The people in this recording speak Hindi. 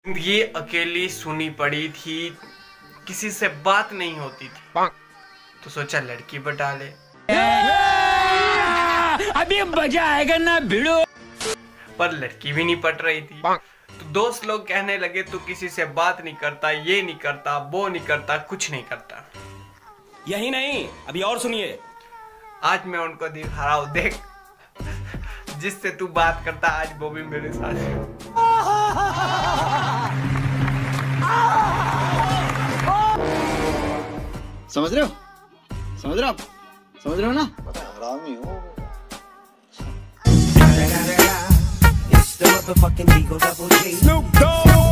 ये अकेली सुनी पड़ी थी, किसी से बात नहीं होती थी, तो सोचा लड़की पटा ले। अभी मजा आएगा ना भिड़ो। पर लड़की भी नहीं पट रही थी, तो दोस्त लोग कहने लगे तू किसी से बात नहीं करता, ये नहीं करता, वो नहीं करता, कुछ नहीं करता। यही नहीं, अभी और सुनिए। आज मैं उनको दिखा रहा हूँ, देख जिससे तू बात करता आज वो भी मेरे साथ है। समझ रहे हो? समझ रहे हो? समझ रहे हो ना? हरामी हो। It's the motherfucking Eagle Double G. Snoop Dogg.